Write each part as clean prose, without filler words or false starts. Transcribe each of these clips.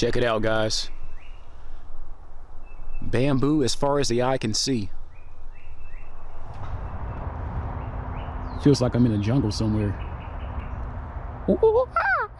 Check it out, guys. Bamboo as far as the eye can see. Feels like I'm in a jungle somewhere. Ooh, ooh, ooh.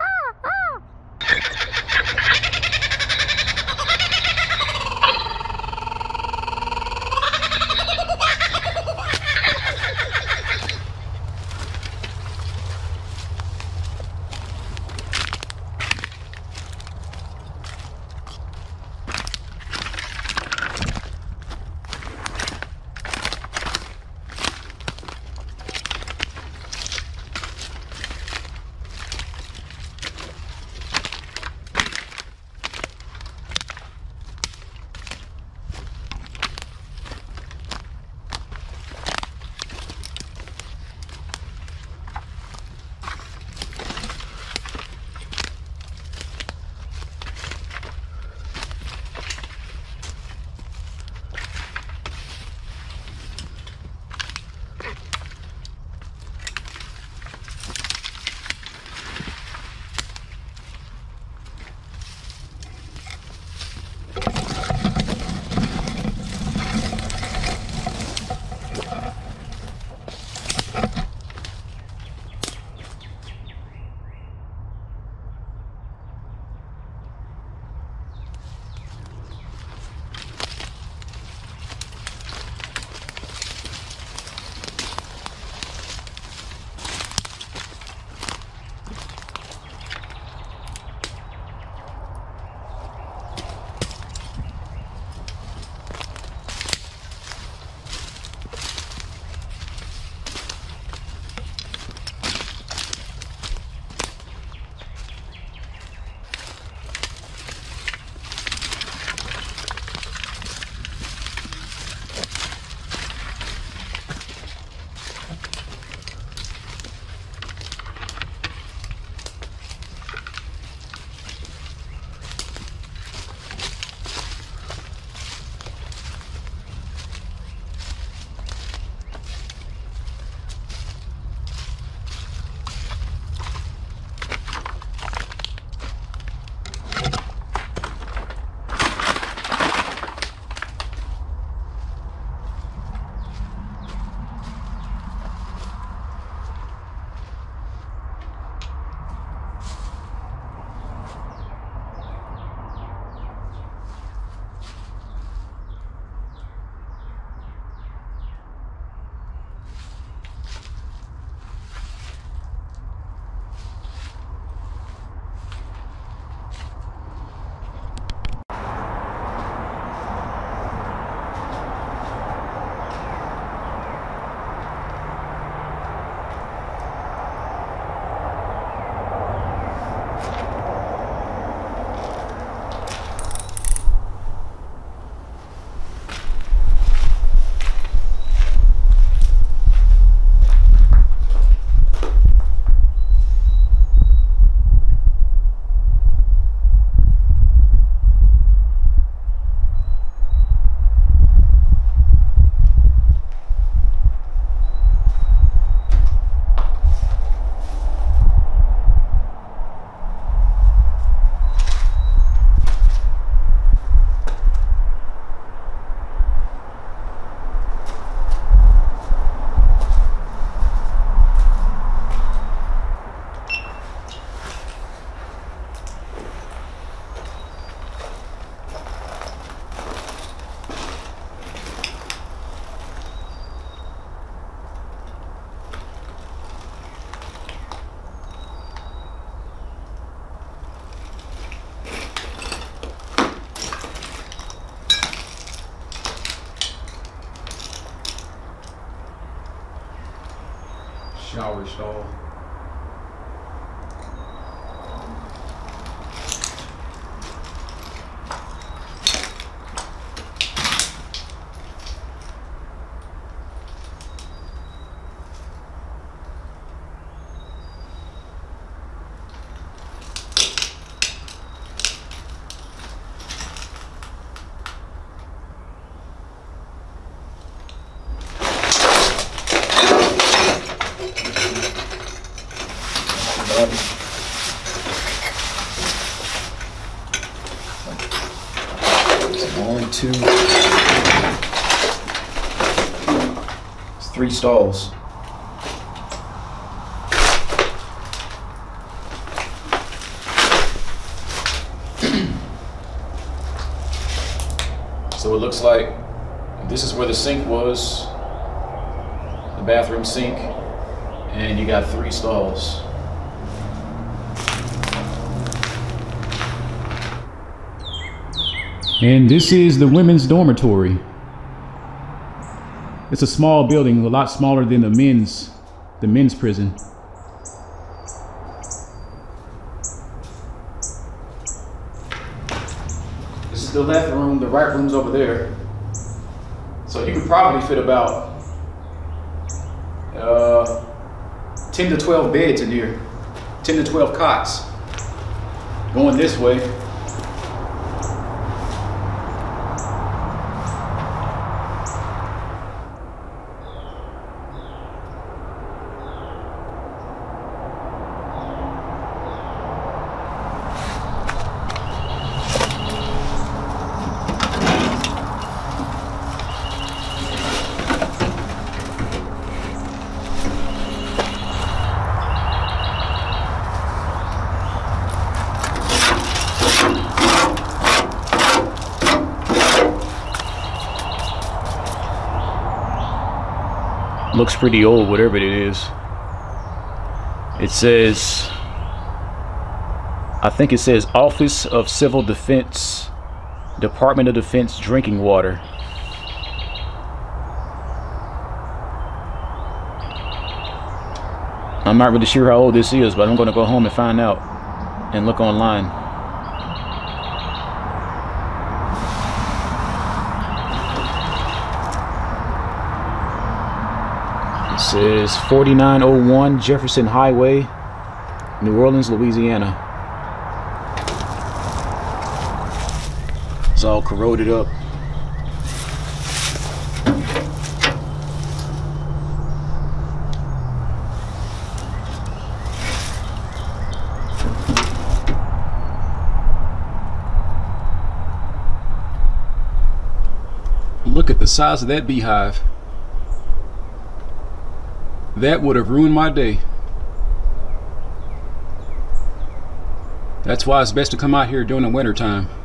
Shower stall. 3 stalls. So it looks like this is where the sink was, the bathroom sink, and you got 3 stalls. And this is the women's dormitory. It's a small building, a lot smaller than the men's prison. This is the left room, the right room's over there. So you could probably fit about 10 to 12 beds in here, 10 to 12 cots. Going this way. Looks pretty old, whatever it is. It says, I think it says Office of Civil Defense, Department of Defense drinking water. I'm not really sure how old this is, but I'm going to go home and find out and look online. It says 4901 Jefferson Highway, New Orleans, Louisiana. It's all corroded up. Look at the size of that beehive. That would have ruined my day. That's why it's best to come out here during the winter time.